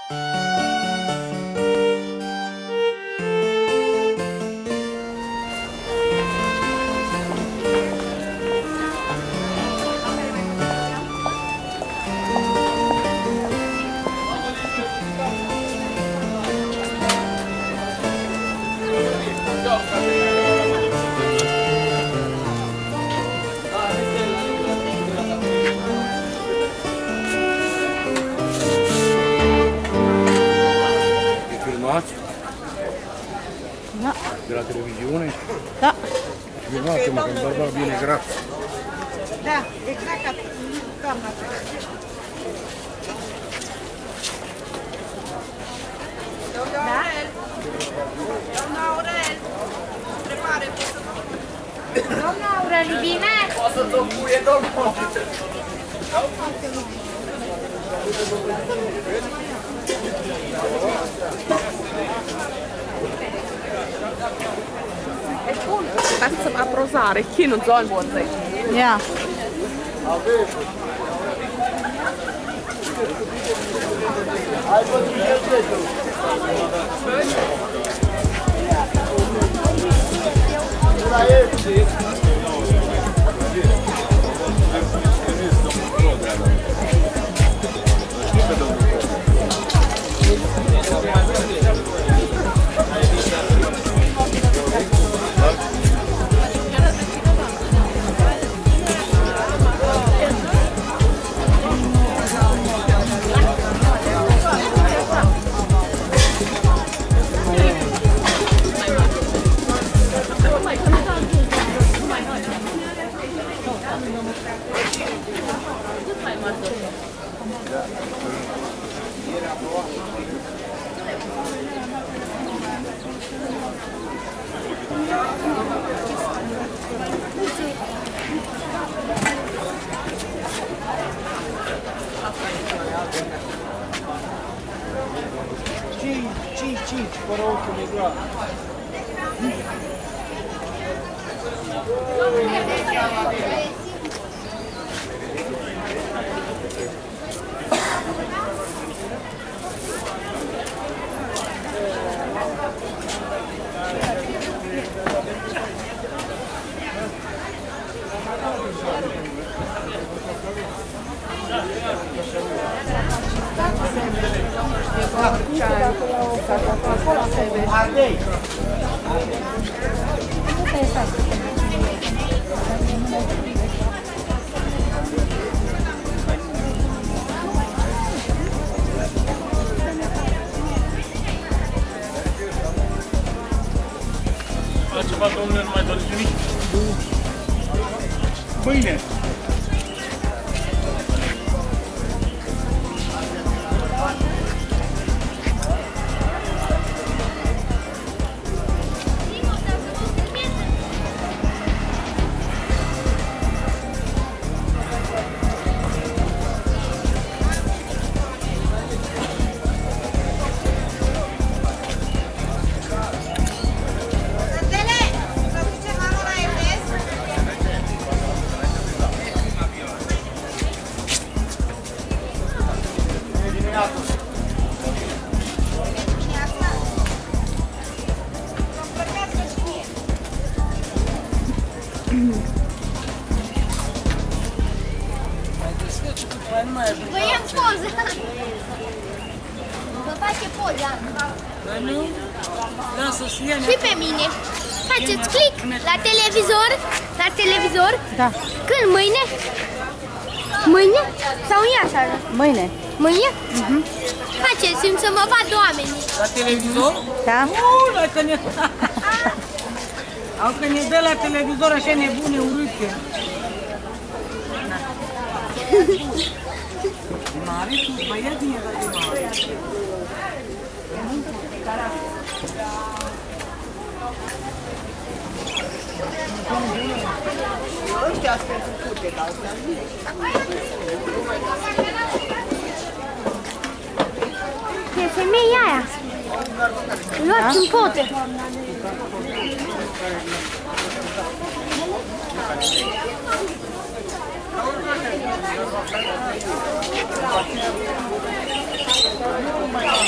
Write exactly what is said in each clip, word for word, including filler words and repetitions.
Da. De la televiziune? Da. Filmați-mă, că-mi bărbat bine gras. Da, exact ca doamna. Doamna Aurel! Doamna Aurel! Întrebare, poți să mă... Doamna Aurel, bine? Poți să-ți o puie, domnul! È buono, basta a prosare, chi non so il buon Ia. cinci, cinci, cinci, fără ochiul de glas. Ardei. Altceva, domnule, nu mai doriți nimic? Mâine! Vă ia poză! Vă face poză! Și pe mine! Faceți click la televizor, la televizor. Da. Când? Mâine? Mâine? Sau în ea seara? Mâine. Mâine? Mhm. Faceți-mi să mă vadă oamenii. La televizor? Da. Ui, că ne... Au că ne dă la televizor așa nebune, urâte. Mare, tu băiat din era de mare. Ăștia sunt făcute, dar astea nu. E femeia aia. Luați în fotă. Thank you.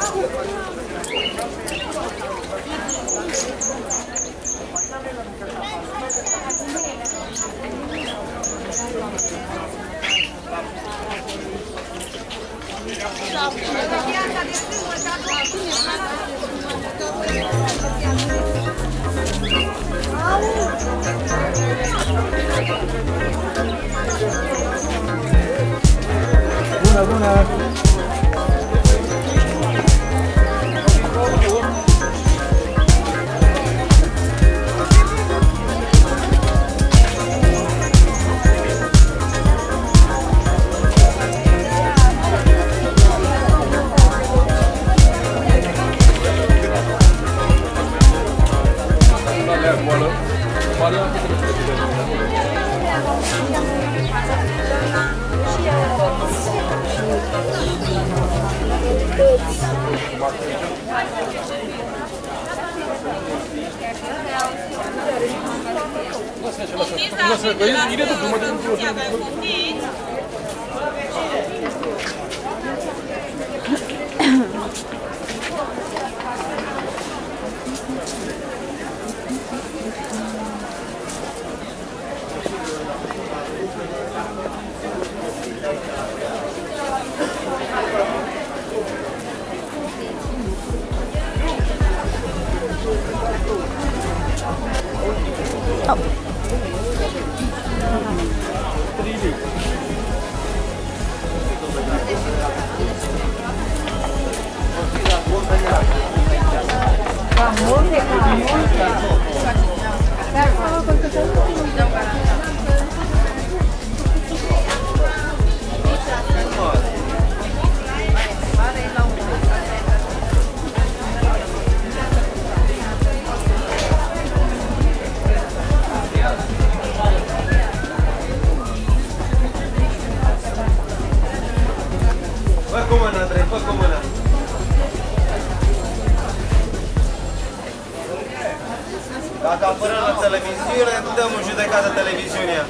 Bună, bună! Dacă apărăm la televiziune, dăm în judecată televiziunea.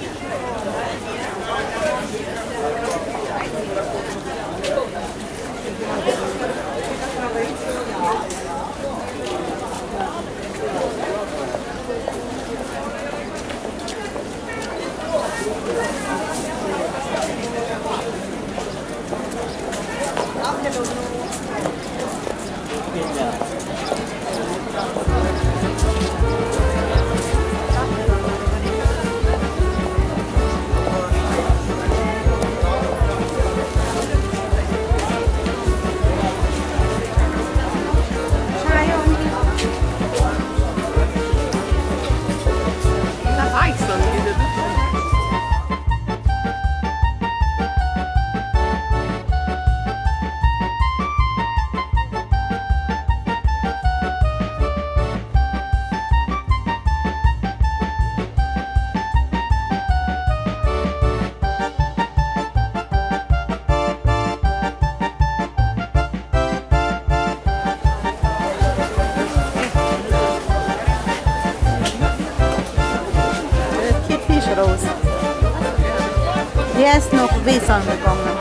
Yes, nog visa om det kommer.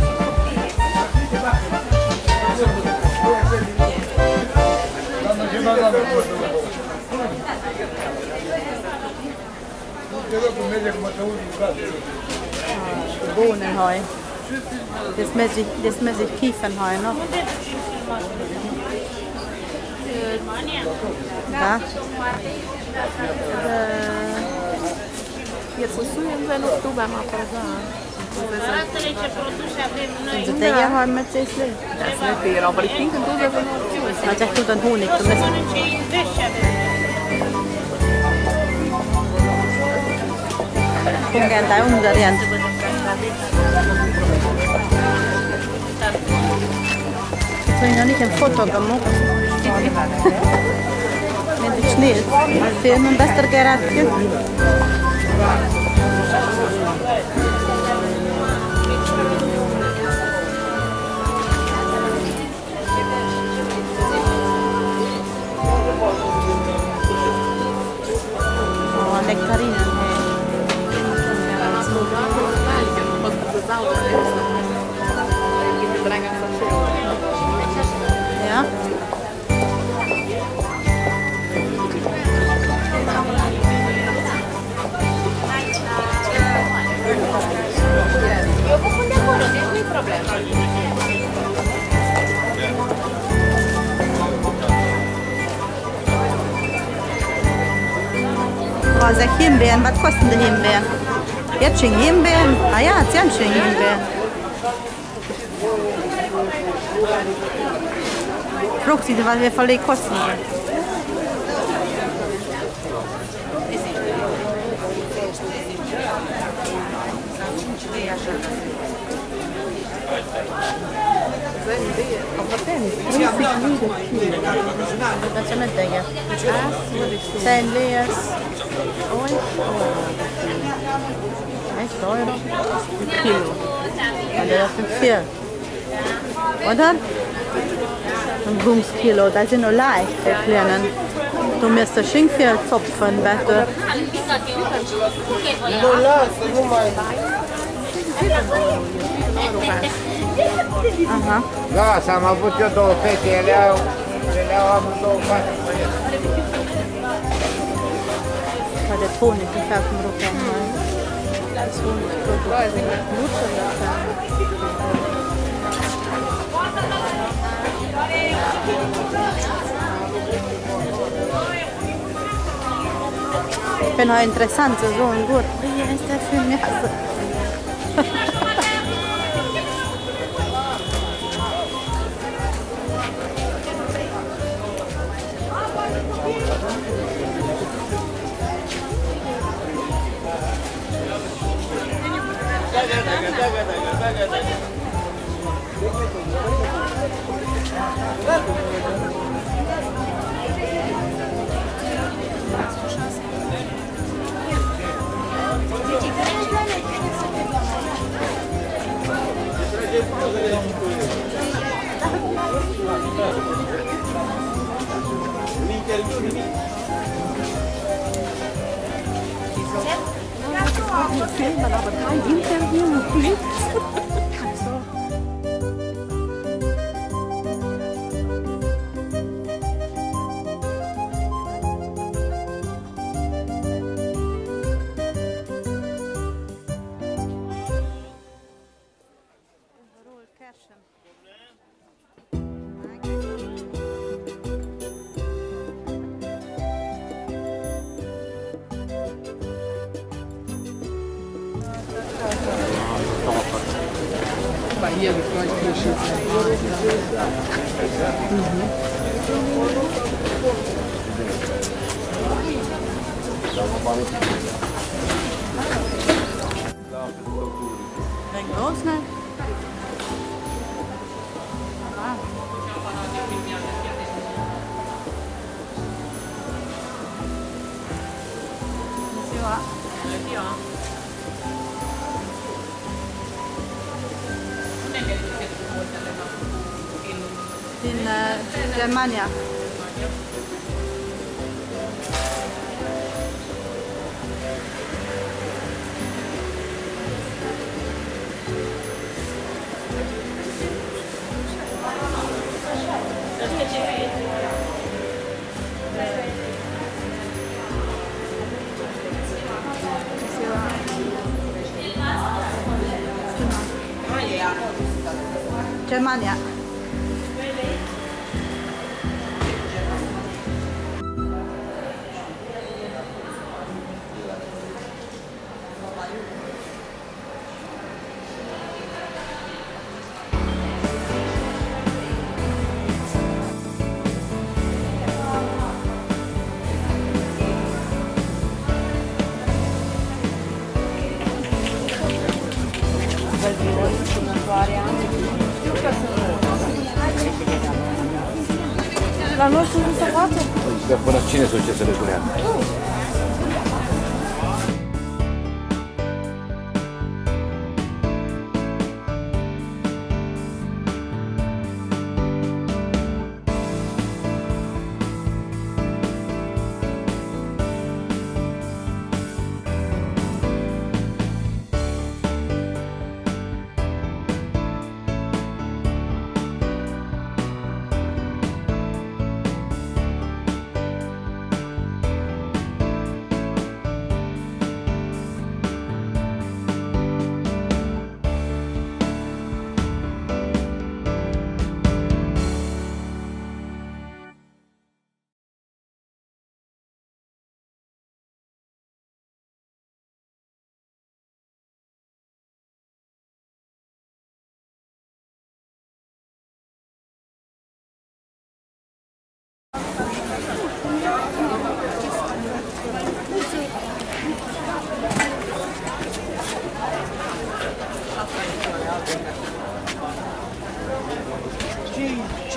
Bonen har jag. Det smäller det smäller kiffen har jag nog. Da? E susujem za jednog tuba ma prodavati. Arată-le ce produse avem noi. Så det jag har med sig slut. Det är aber ich finde du das noch. Jag tog den honig för mig. Ce inveși avem. Fungera där under igen. Så jag har en foto av mig. Men det är snällt. Det är någon bättre garage. Ja, nektarinen. problema. Was ist Himbeeren? Was kosten die Himbeeren? Jetzt schon Himbeeren? Ah ja, jetzt haben schon Himbeeren. Frucht sie, was wir verlegen kosten. Dat zijn het dingen. Zijn leers. Oj. Echt euro. Een kilo. Maar dat is een veel. Oder? Ein Bumskilo. Das sind nur leicht, die kleinen. Du musst da schon viel zopfen, bitte. Aha. Da, s-am avut eu două fete, ele au, ele au amândouă fate. Poate tonic, în fapt, cum rupem mai. Tonic, produs. Luță de asta. Pentru a interesant să zău în gură. Este filmează. Filmen, aber kein Interview mit Bild. Hier gefreut Leg los, ne? Din uh, Germania. Germania. La nostru nu se poate? Păi, până cine s-o ce să le punea?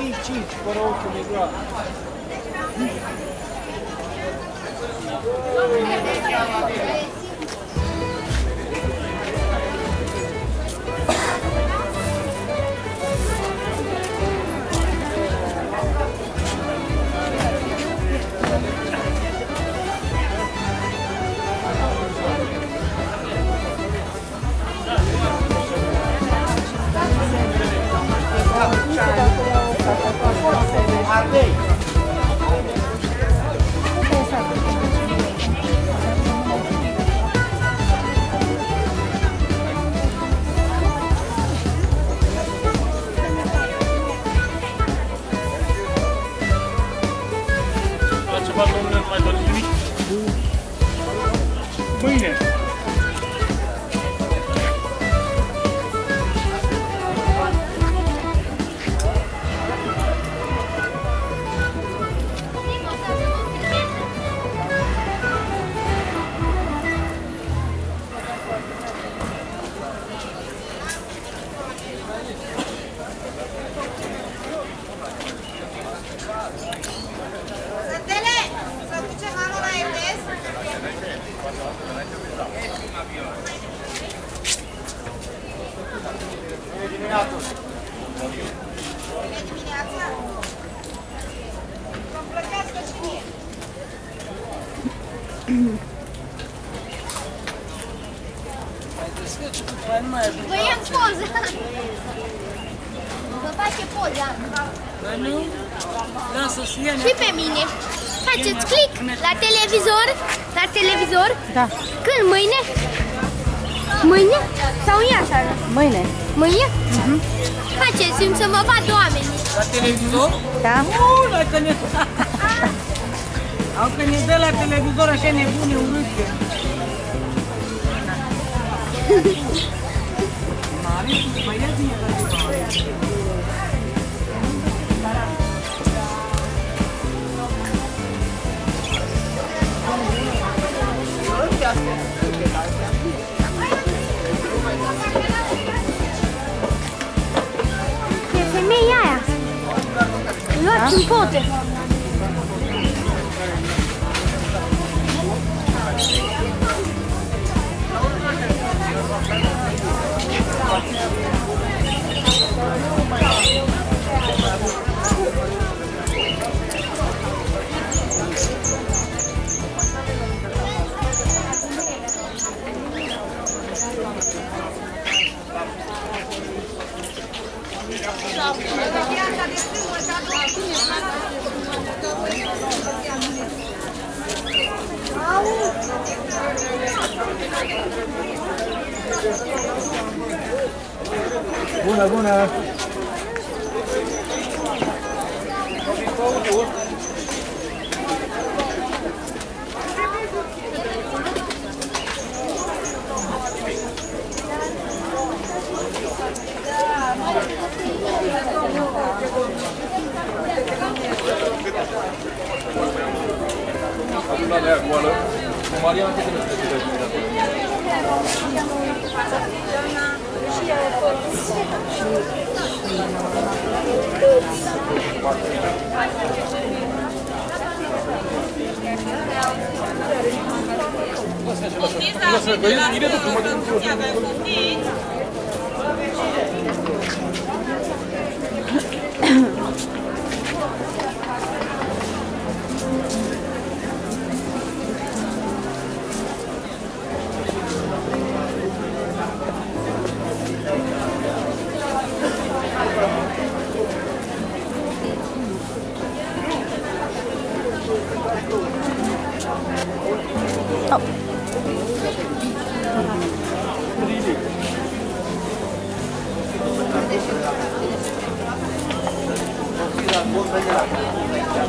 cinci cinci, fără ochiul de groapă. Ardei! La ceva, domnule, nu mai doriți nimic? Mâine! Sătele, să ducem anul la E T S? Bună dimineața! Bună dimineața! Să-mi plăcească și mie! Voiam poză. Vă face poza. Nu? Lasă-ți ia. Și pe mine. Faceți click la televizor. La televizor. Da. Când? Mâine? Mâine? Sau în ea seara? Mâine. Mâine? Uh-huh. Faceți-mi să mă vadă oamenii. La televizor? Da? Nu, la că ne... Au că ne dă la televizor așa nebune urâte. Mare, băiați e la E femeia aia. Luați în foto. Bună, bună! Acum de goală. Maria, ce trebuie să te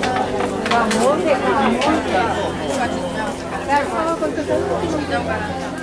Amor, amor.